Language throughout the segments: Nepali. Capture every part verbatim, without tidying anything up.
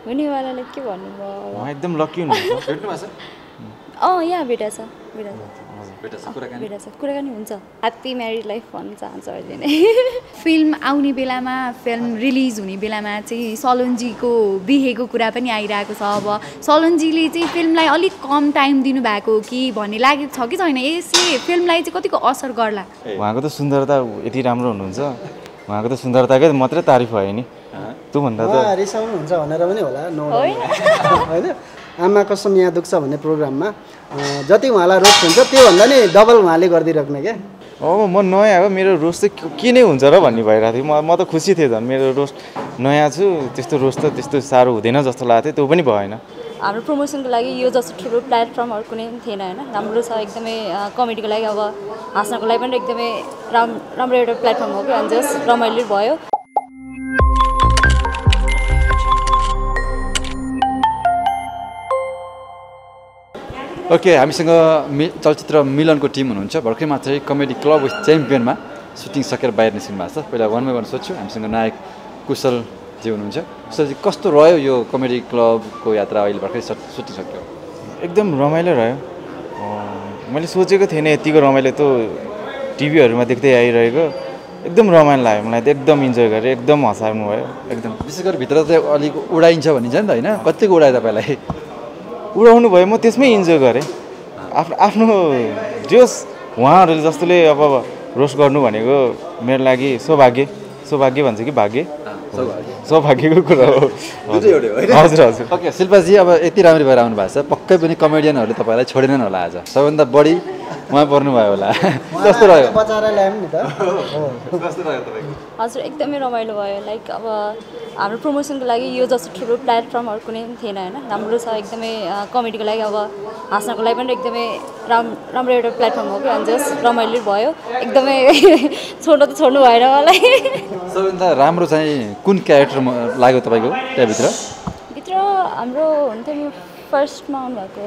हुनेवालाले के भन्नु भयो उहाँ एकदम लकी हुनुहुन्छ भेट्नु भएको छ अँ यहाँ भेटा छ भेटा छ भेटा छ कुराकानी भेटा छ कुराकानी हुन्छ ह्याप्पी म्यारिड लाइफ भन्न चाहन्छु अहिले नै फिल्म आउने बेलामा फिल्म रिलिज हुने बेलामा चाहिँ सलोनजीको बिहेको कुरा पनि आइरहेको छ अब सलोनजीले चाहिँ फिल्मलाई अलिक कम टाइम दिनुभएको हो कि भन्ने लागेको छ कि छैन यसले फिल्मलाई चाहिँ कतिको असर गर्ला उहाँको त सुन्दरता यति राम्रो हुनुहुन्छ उहाँको त सुन्दरताकै मात्रै तारिफ भयो नि त्योभन्दा त रिसाउनुहुन्छ भनेर पनि होला होइन आमा कसम यहाँ दुख्छ भन्ने प्रोग्राममा जति उहाँलाई रोस्ट हुन्छ त्योभन्दा नि डबल उहाँले गरिदिइराख्ने क्या अब म नयाँ हो मेरो रोस्ट चाहिँ के नै हुन्छ र भन्ने भइरहेको थियो म म त खुसी थिएँ झन् मेरो रोस्ट नयाँ छु त्यस्तो रोस्ट त त्यस्तो साह्रो हुँदैन जस्तो लागेको थियो त्यो पनि भएन हाम्रो प्रमोसनको लागि यो जस्तो ठुलो प्लेटफर्महरू कुनै पनि थिएन होइन राम्रो छ एकदमै कमेडीको लागि अब हाँस्नको लागि पनि एकदमै राम राम्रो एउटा प्लेटफर्म हो कि अनि जस रमाइलो भयो ओके हामीसँग मि चलचित्र मिलनको टिम हुनुहुन्छ भर्खरै मात्रै कमेडी क्लब विथ च्याम्पियनमा सुटिङ सकेर बाहिर निस्किनु भएको छ पहिला वान बाई वान सोध्छु हामीसँग नायक कुशलजी हुनुहुन्छ कुशलजी कस्तो रह्यो यो कमेडी क्लबको यात्रा अहिले भर्खरै सुटिङ सक्यो एकदम रमाइलो रह्यो मैले सोचेको थिएन यतिको रमाइलो त टिभीहरूमा देख्दै आइरहेको एकदम रमाइलो लाग्यो मलाई त एकदम इन्जोय गरेँ एकदम हँसाउनु भयो एकदम विशेष गरी भित्र चाहिँ अलिक उडाइन्छ भनिन्छ नि त होइन कतिको उडायो तपाईँलाई उडाउनु भयो म त्यसमै इन्जोय गरेँ आफ्नो आफ्नो जोस उहाँहरूले जस्तोले अब रोस्ट गर्नु भनेको मेरो लागि सौभाग्य सौभाग्य भन्छ कि भाग्य सौभाग्यको कुरा हो हजुर हजुर ओके शिल्पाजी अब यति राम्रो भएर आउनु भएको छ पक्कै पनि कमेडियनहरूले तपाईँलाई छोडेनन् होला आज सबैभन्दा बढी उहाँ पर्नुभयो होला कस्तो रह्यो हजुर एकदमै रमाइलो भयो लाइक अब हाम्रो प्रमोसनको लागि यो जस्तो ठुलो प्लेटफर्महरू कुनै पनि थिएन होइन राम्रो छ एकदमै कमेडीको लागि अब हाँस्नको लागि पनि एकदमै राम राम्रो एउटा प्लेटफर्म हो कि अनि जस रमाइलो भयो एकदमै छोड्नु त छोड्नु भएन मलाई सबैभन्दा राम्रो चाहिँ कुन क्यारेक्टर लाग्यो तपाईँको त्यहाँभित्र भित्र हाम्रो हुन्थ्यो फर्स्टमा आउनुभएको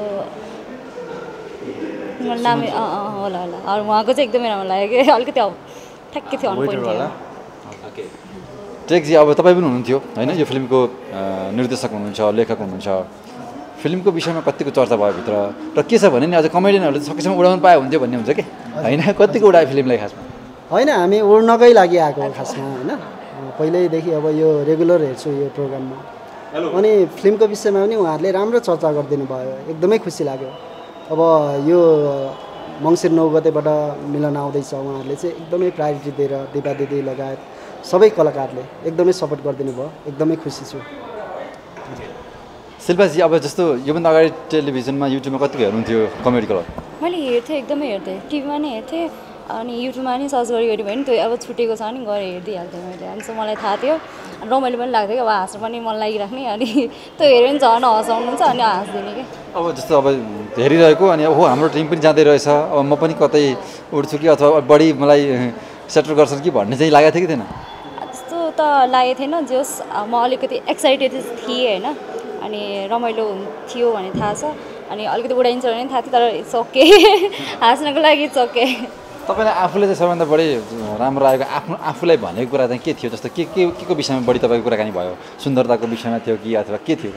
नामै अँ अँ होला होला अरू उहाँको चाहिँ एकदमै राम्रो लाग्यो कि अलिकति ठ्याक्कै थियो अन पोइन्ट थियो टेकजी अब तपाईँ पनि हुनुहुन्थ्यो होइन यो फिल्मको निर्देशक हुनुहुन्छ लेखक हुनुहुन्छ फिल्मको विषयमा कतिको चर्चा भयो भित्र र के छ भने नि अझ कमेडियनहरूले सकेसम्म उडाउनु पाए हुन्थ्यो भन्ने हुन्छ कि होइन कतिको उडायो फिल्मलाई खासमा होइन हामी उड्नकै लागि आएको खासमा होइन पहिल्यैदेखि अब यो रेगुलर हेर्छु यो प्रोग्राममा अनि फिल्मको विषयमा पनि उहाँहरूले राम्रो चर्चा गरिदिनु भयो एकदमै खुसी लाग्यो अब यो मङ्सिर नौ गतेबाट मिलन आउँदैछ उहाँहरूले चाहिँ एकदमै प्रायोरिटी दिएर दिपा दिदी लगायत सबै कलाकारले एकदमै सपोर्ट गरिदिनु भयो एकदमै खुसी छु शिल्पाजी अब जस्तो योभन्दा अगाडि टेलिभिजनमा युट्युबमा कतिको हेर्नुहुन्थ्यो कमेडी क्लब मैले हेर्थेँ एकदमै हेर्थेँ टिभीमा नै हेर्थेँ अनि युट्युबमा नि सर्च गरी गरी भयो नि त्यो अब छुटेको छ नि गएर हेरिदिइहाल्थेँ मैले अनि चाहिँ मलाई थाहा थियो रमाइलो पनि लाग्थ्यो कि अब हाँस्नु पनि मन लागिराख्ने अनि त्यो हेऱ्यो भने झन् हँसाउनुहुन्छ अनि हाँस्दिने कि अब जस्तो अब हेरिरहेको अनि हो हाम्रो टिम पनि जाँदै रहेछ अब म पनि कतै उड्छु कि अथवा बढी मलाई सेटल गर्छन् कि भन्ने चाहिँ लागेको थियो कि थिएन त्यस्तो त लागेको थिएन जस म अलिकति एक्साइटेड थिएँ होइन अनि रमाइलो थियो भन्ने थाहा छ अनि अलिकति उडाइन्छ भने थाहा थियो तर इट्स ओके हाँस्नको लागि इट्स ओके तपाईँलाई आफूले चाहिँ सबभन्दा बढी राम्रो लागेको आफ्नो आफूलाई भनेको कुरा चाहिँ के थियो जस्तो के के के को विषयमा बढी तपाईँको कुराकानी भयो सुन्दरताको विषयमा थियो कि अथवा के थियो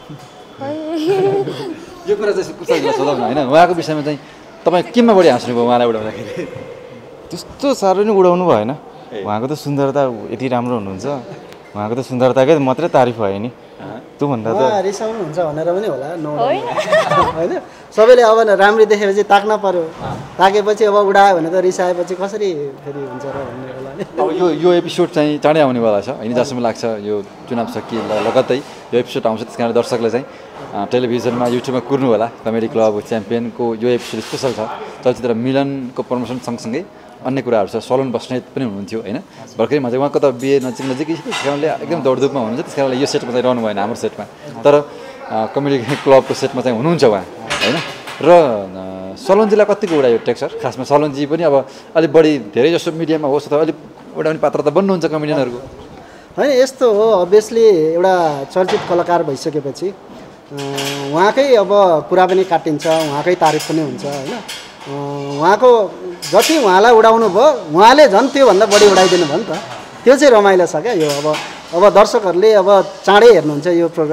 यो कुरा चाहिँ कुशलजीलाई सोधौँ न होइन उहाँको विषयमा चाहिँ तपाईँ केमा बढी हाँस्नुभयो उहाँलाई उडाउँदाखेरि त्यस्तो साह्रो नै उडाउनु भएन उहाँको त सुन्दरता यति राम्रो हुनुहुन्छ उहाँको त सुन्दरताकै मात्रै तारिफ भयो नि त्योभन्दा त रिसाउनुहुन्छ भनेर पनि होला होइन सबैले अब राम्ररी देखेपछि ताक्न पर्यो ताकेपछि अब उडायो भने त रिसाएपछि कसरी फेरि हुन्छ र भन्ने होला नि अब यो यो एपिसोड चाहिँ चाँडै आउनेवाला छ होइन जहाँसम्म लाग्छ यो चुनाव सकिए लगत्तै यो एपिसोड आउँछ त्यस कारण दर्शकले चाहिँ टेलिभिजनमा युट्युबमा कुर्नु होला कमेडी क्लब च्याम्पियनको यो एपिसोड स्पेसल छ चलचित्र मिलनको प्रमोसन सँगसँगै अन्य कुराहरू छ सलोन बस्नेत पनि हुनुहुन्थ्यो होइन भर्खरै चाहिँ उहाँको त बिहे नजिक नजिकै त्यस कारणले एकदम दौडधुपमा हुनुहुन्छ त्यस कारणले यो सेटमा चाहिँ रहनु भएन हाम्रो सेटमा तर कमेडी क्लबको सेटमा चाहिँ हुनुहुन्छ उहाँ होइन र सलोनजीलाई कतिको उडायो टेक्सर खासमा सलोनजी पनि अब अलिक बढी धेरै जसो मिडियामा होस् अथवा अलिक उडाउने पात्र त बन्नुहुन्छ कमेडियनहरूको होइन यस्तो हो अभियसली एउटा चर्चित कलाकार भइसकेपछि उहाँकै अब कुरा पनि काटिन्छ उहाँकै तारिफ पनि हुन्छ होइन उहाँको जति उहाँलाई उडाउनु भयो उहाँले झन् त्योभन्दा बढी उडाइदिनु भयो नि त त्यो चाहिँ रमाइलो छ क्या यो अब अब दर्शकहरूले अब चाँडै हेर्नुहुन्छ यो प्रोग्राम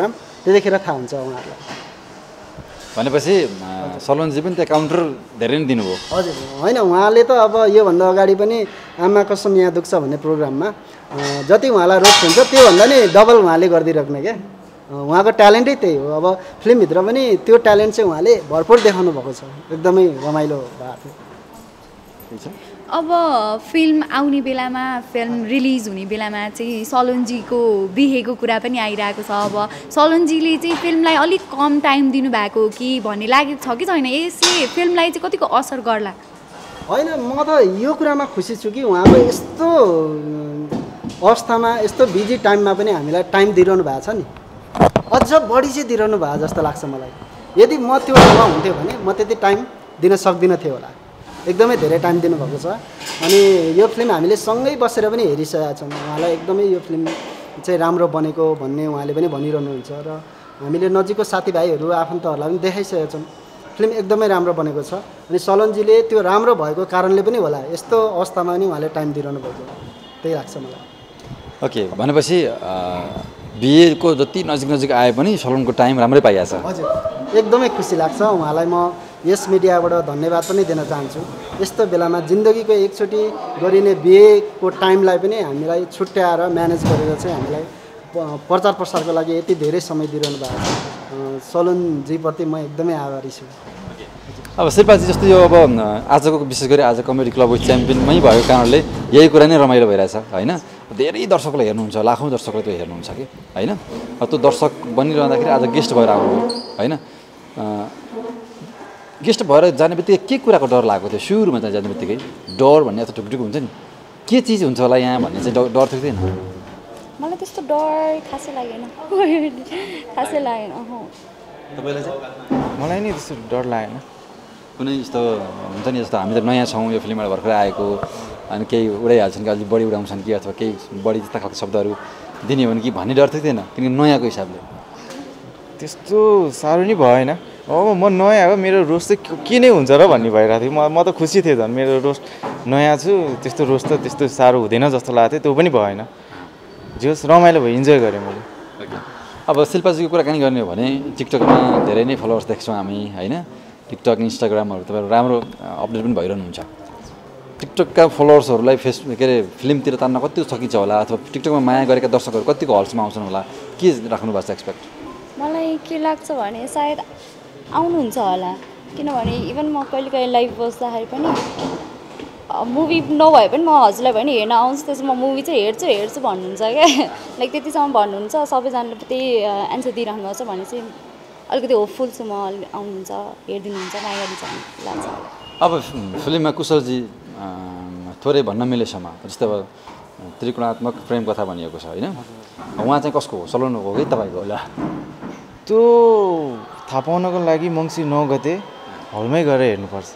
त्यतिखेर थाहा हुन्छ उहाँहरूलाई। भनेपछि सलोनजी पनि त्यहाँ काउन्टर धेरै नै दिनुभयो। हजुर होइन, उहाँले त अब योभन्दा अगाडि पनि आमा कसम यहाँ दुख्छ भन्ने प्रोग्राममा जति उहाँलाई रोस्ट हुन्छ त्योभन्दा नि डबल उहाँले गरिदिइराख्ने क्या। उहाँको ट्यालेन्टै त्यही हो। अब फिल्मभित्र पनि त्यो ट्यालेन्ट चाहिँ उहाँले भरपुर देखाउनु भएको छ, एकदमै रमाइलो भएको थियो। अब फिल्म आउने बेलामा फिल्म रिलिज हुने बेलामा चाहिँ सलोनजीको बिहेको कुरा पनि आइरहेको छ। अब सलोनजीले चाहिँ फिल्मलाई अलिक कम टाइम दिनुभएको कि भन्ने लागेको छ कि छैन, यसले फिल्मलाई चाहिँ कतिको असर गर्ला? होइन, म त यो कुरामा खुसी छु कि उहाँको यस्तो अवस्थामा यस्तो बिजी टाइममा पनि हामीलाई टाइम दिइरहनु भएको छ नि, अझ बढी चाहिँ दिइरहनु भएको जस्तो लाग्छ मलाई। यदि म त्यो ठाउँमा हुन्थ्यो भने म त्यति टाइम दिन सक्दिनँ थियो होला। एकदमै धेरै टाइम दिनुभएको छ। अनि यो फिल्म हामीले सँगै बसेर पनि हेरिसकेका छौँ। उहाँलाई एकदमै यो फिल्म चाहिँ राम्रो बनेको भन्ने उहाँले पनि भनिरहनुहुन्छ र हामीले नजिकको साथीभाइहरू आफन्तहरूलाई पनि देखाइसकेका छौँ फिल्म एकदमै राम्रो बनेको छ। अनि सलोनजीले त्यो राम्रो भएको कारणले पनि होला यस्तो अवस्थामा पनि उहाँले टाइम दिइरहनु भएको, त्यही लाग्छ मलाई। ओके, भनेपछि बिहेको जति नजिक नजिक आए पनि सलोनको टाइम राम्रै पाइएको छ। हजुर, एकदमै खुसी लाग्छ। उहाँलाई म यस मिडियाबाट धन्यवाद पनि दिन चाहन्छु। यस्तो बेलामा जिन्दगीको एकचोटि गरिने बिहेको टाइमलाई पनि हामीलाई छुट्याएर म्यानेज गरेर चाहिँ हामीलाई प्रचार प्रसारको लागि यति धेरै समय दिइरहनु भएको छ। सलोनजीप्रति म एकदमै आभारी छु। अब शिल्पाजी जस्तो यो अब आजको विशेष गरी आज कमेडी क्लब च्याम्पियनमै भएको कारणले यही कुरा नै रमाइलो भइरहेछ होइन। धेरै दर्शकले हेर्नुहुन्छ, लाखौँ दर्शकले त्यो हेर्नुहुन्छ कि होइन। त्यो दर्शक बनिरहँदाखेरि आज गेस्ट भएर आउनुभयो होइन। गेस्ट भएर जाने बित्तिकै के कुराको डर लागेको थियो सुरुमा चाहिँ जाने बित्तिकै? डर भन्ने यस्तो ढुकढुक हुन्छ नि, के चिज हुन्छ होला यहाँ भन्ने चाहिँ डर डर थियो? मलाई त्यस्तो डर खासै लागेन, खासै लागेन। तपाईँलाई चाहिँ? मलाई नि त्यस्तो डर लागेन। कुनै यस्तो हुन्छ नि, जस्तो हामी त नयाँ छौँ, यो फिल्मबाट भर्खरै आएको, अनि केही उडाइहाल्छन् कि अलिक बढी उडाउँछन् कि अथवा केही बढी जस्ता खालको शब्दहरू दिने हो भने कि भन्ने डर थिएन किनकि नयाँको हिसाबले? त्यस्तो साह्रो नि भएन। अब म नयाँ हो, मेरो रोस्ट चाहिँ के नै हुन्छ र भन्ने भइरहेको थियो। म म त खुसी थिएँ झन्, मेरो रोस्ट नयाँ छु, त्यस्तो रोस्ट त त्यस्तो साह्रो हुँदैन जस्तो लागेको थियो। त्यो पनि भएन, जे होस् रमाइलो भयो, इन्जोय गरेँ मैले। अब शिल्पाजीको कुराकानी गर्ने हो भने टिकटकमा धेरै नै फलोवर्स देख्छौँ हामी होइन। टिकटक इन्स्टाग्रामहरू तपाईँहरू राम्रो अपडेट पनि भइरहनुहुन्छ। टिकटकका फलोवर्सहरूलाई फेस के अरे फिल्मतिर तान्न कति सकिन्छ होला, अथवा टिकटकमा माया गरेका दर्शकहरू कतिको हल्समा आउँछन् होला, के राख्नु भएको छ एक्सपेक्ट? मलाई के लाग्छ भने सायद आउनुहुन्छ होला, किनभने इभन म कहिले कहिले लाइभ बस्दाखेरि पनि मुभी नभए पनि म हजुरलाई भने हेर्न आउँछु, त्यसमा म मुभी चाहिँ हेर्छु हेर्छु भन्नुहुन्छ क्या। लाइक त्यतिसम्म भन्नुहुन्छ, सबैजनाले त्यही एन्सर दिइराख्नु भएको छ भने चाहिँ अलिकति होपफुल छु म, आउनुहुन्छ, हेरिदिनुहुन्छ, माया गरिन्छ भन्ने लाग्छ। अब फिल्ममा कुशलजी थोरै भन्न मिलेसम्म जस्तै अब त्रिकोणात्मक प्रेम कथा भनिएको छ होइन, उहाँ चाहिँ कसको हो? सलोन हो कि तपाईँको होला? त्यो थाहा पाउनको लागि मङ्सिर नौ गते हलमै गएर हेर्नुपर्छ।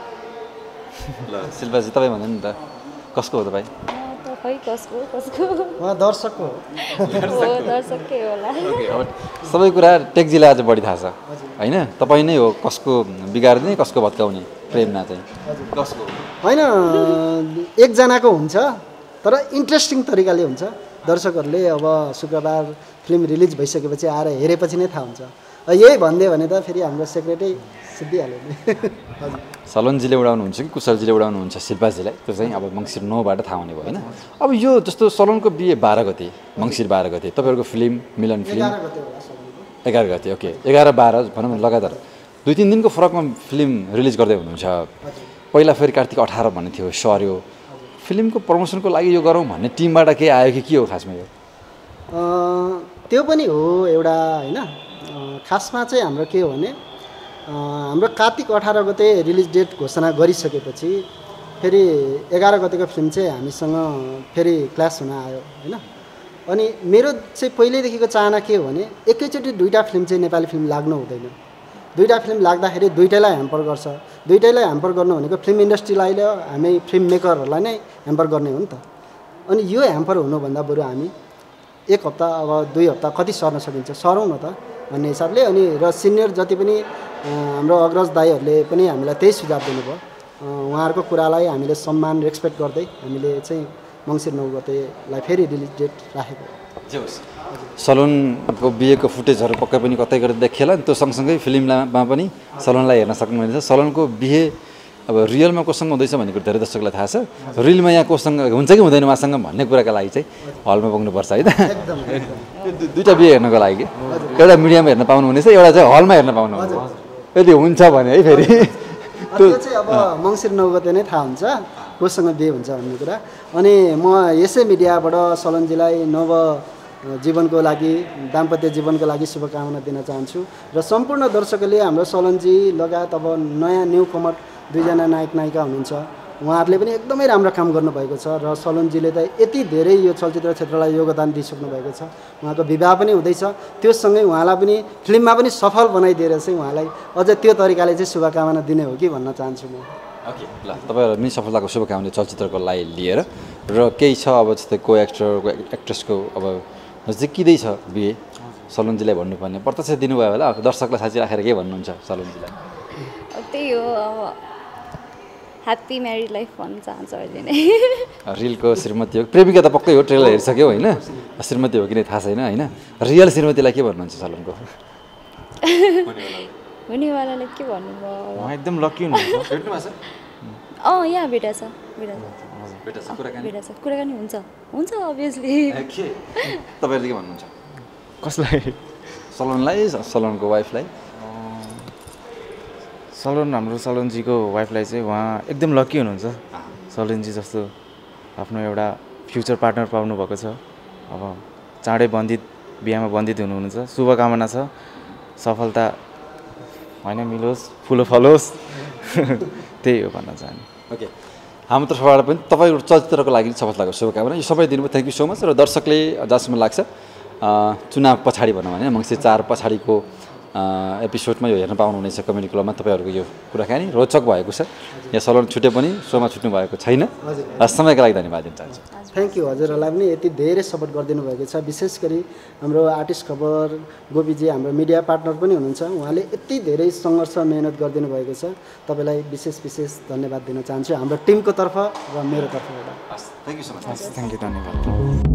ल शिल्पाजी तपाईँ भन्नु नि त, कसको हो तपाईँ? खै कसको कसको उहाँ दर्शकको हो, दर्शकै होला। सबै कुरा टेकजीलाई आज बढी थाहा छ होइन। तपाईँ नै हो कसको बिगार्ने कसको भत्काउने प्रेममा चाहिँ? कसको? होइन, एकजनाको हुन्छ तर इन्ट्रेस्टिङ तरिकाले हुन्छ। दर्शकहरूले अब शुक्रबार फिल्म रिलिज भइसकेपछि आएर हेरेपछि नै थाहा हुन्छ। यही भनिदियो भने त फेरि हाम्रो सेक्रेटै सिद्धिहाल्यो नि। हजुर, सलोनजीले उडाउनुहुन्छ कि कुशलजीले उडाउनुहुन्छ शिल्पाजीलाई, त्यो चाहिँ अब मङ्सिर नौबाट थाहा हुने भयो होइन। अब यो जस्तो सलोनको बिहे बाह्र गते, मङ्सिर बाह्र गते, तपाईँहरूको फिल्म मिलन फिल्म एघार गते, ओके एघार बाह्र भनौँ न लगातार दुई तिन दिनको फरकमा फिल्म रिलिज गर्दै हुनुहुन्छ। पहिला फेरि कार्तिक अठार भन्ने थियो, सर्यो। फिल्मको प्रमोसनको लागि यो गरौँ भन्ने टिमबाट के आयो कि के हो खासमा यो? त्यो पनि हो एउटा होइन। खासमा चाहिँ हाम्रो के हो भने हाम्रो कार्तिक अठार गते रिलिज डेट घोषणा गरिसकेपछि फेरि एघार गतेको फिल्म चाहिँ हामीसँग फेरि क्लास हुन आयो होइन। अनि मेरो चाहिँ पहिल्यैदेखिको चाहना के हो भने एकैचोटि दुईवटा फिल्म चाहिँ नेपाली फिल्म लाग्नु हुँदैन। दुईवटा फिल्म लाग्दाखेरि दुईटैलाई ह्याम्पर गर्छ। दुईटैलाई ह्याम्पर गर्नु भनेको फिल्म इन्डस्ट्रीलाई र हामी फिल्म मेकरहरूलाई नै ह्याम्पर गर्ने हो नि त। अनि यो ह्याम्पर हुनुभन्दा बरु हामी एक हप्ता अब दुई हप्ता कति सर्न सकिन्छ सरौँ न त भन्ने हिसाबले। अनि र सिनियर जति पनि हाम्रो अग्रज दाईहरूले पनि हामीलाई त्यही सुझाव दिनुभयो। उहाँहरूको कुरालाई हामीले सम्मान रेस्पेक्ट गर्दै हामीले चाहिँ मङ्सिर नौ गतेलाई फेरि रिलिज डेट राखेको। जे होस् सलोनको बिहेको फुटेजहरू पक्कै पनि कतै कतै देखिएला नि त्यो सँगसँगै फिल्ममा पनि सलोनलाई हेर्न सक्नुहुनेछ सलोनको बिहे अब रियलमा कोसँग हुँदैछ भन्ने कुरो धेरै दर्शकलाई थाहा छ रियलमा यहाँ कोसँग हुन्छ कि हुँदैन उहाँसँग भन्ने कुराका लागि चाहिँ हलमा पुग्नुपर्छ है त दुईवटा बिहे हेर्नको लागि एउटा मिडियामा हेर्न पाउनुहुनेछ एउटा चाहिँ हलमा हेर्न पाउनुहुनेछ यदि हुन्छ भने है फेरि त्यो चाहिँ अब मङ्सिर नौ गते नै थाहा हुन्छ कोसँग बिहे हुन्छ भन्ने कुरा अनि म यसै मिडियाबाट सलोनजीलाई नव जीवनको लागि दाम्पत्य जीवनको लागि शुभकामना दिन चाहन्छु र सम्पूर्ण दर्शकले हाम्रो सलोनजी लगायत अब नयाँ न्यू कमर दुईजना नायक नायिका हुनुहुन्छ उहाँहरूले पनि एकदमै राम्रो काम गर्नुभएको छ र सलोनजीले त यति धेरै यो चलचित्र क्षेत्रलाई योगदान दिइसक्नु भएको छ उहाँको विवाह पनि हुँदैछ त्योसँगै उहाँलाई पनि फिल्ममा पनि सफल बनाइदिएर चाहिँ उहाँलाई अझ त्यो तरिकाले चाहिँ शुभकामना दिने हो कि भन्न चाहन्छु म ओके ल तपाईँहरू पनि सफलताको शुभकामना चलचित्रको लागि लिएर र केही छ अब जस्तै को एक्टर एक्ट्रेसको अब नजिकिँदै छ बिहे सलोनजीलाई भन्नुपर्ने प्रत्यक्ष दिनुभयो होला दर्शकलाई साँच्ची राखेर के भन्नुहुन्छ सलोनजीलाई त्यही हो अब ह्याप्पी म्यारिड लाइफ भन्न चाहन्छु अहिले नै रियलको श्रीमती हो प्रेमिका त पक्कै हो ट्रेलर हेरिसक्यो होइन श्रीमती हो कि नै थाहा छैन होइन रियल श्रीमतीलाई के भन्नुहुन्छ सलोनको हुनेवालालाई के भन्नुभयो उहाँ एकदम लकी हुनुहुन्छ भेट्नु भएको छ अँ यहाँ भेटा छ भेटा छ भेटा छ कुराकानी भेटा छ कुराकानी हुन्छ हुन्छ अभियसली के तपाईँहरूले के भन्नुहुन्छ कसलाई सलोनलाई सलोनको वाइफलाई सलोन हाम्रो सलोनजीको वाइफलाई चाहिँ उहाँ एकदम लकी हुनुहुन्छ सलोनजी जस्तो आफ्नो एउटा फ्युचर पार्टनर पाउनु भएको छ अब चाँडै बन्दित बिहामा बन्दित हुनुहुन्छ शुभकामना छ सफलता होइन मिलोस् फुलो फलोस् त्यही हो भन्न चाहने ओके हाम्रो तर्फबाट पनि तपाईँको चलचित्रको लागि सफलताको शुभकामना यो सबै दिनुभयो थ्याङ्क यू सो मच र दर्शकले जहाँसम्म लाग्छ चुनाव पछाडि भनौँ भने मङ्सिर चार पछाडिको एपिसोडमा यो हेर्न पाउनुहुनेछ कमेडी क्लबमा तपाईँहरूको यो कुराकानी रोचक भएको छ यहाँ सलोन छुट्यो पनि सोमा छुट्नु भएको छैन र समयको लागि धन्यवाद दिन चाहन्छु थ्याङ्क यू हजुरहरूलाई पनि यति धेरै सपोर्ट गरिदिनु भएको छ विशेष गरी हाम्रो आर्टिस्ट खबर गोपीजी हाम्रो मिडिया पार्टनर पनि हुनुहुन्छ उहाँले यति धेरै सङ्घर्ष मेहनत गरिदिनु भएको छ तपाईँलाई विशेष विशेष धन्यवाद दिन चाहन्छु हाम्रो टिमको तर्फ र मेरो तर्फबाट thank you so much thank you धन्यवाद